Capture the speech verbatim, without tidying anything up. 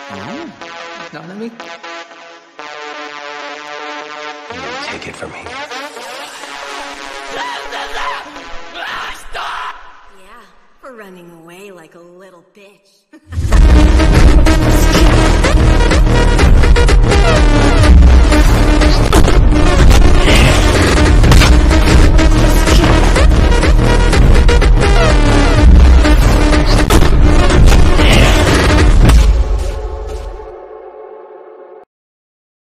Mm, Nanami? Take it from here. Yeah, for running away like a little bitch.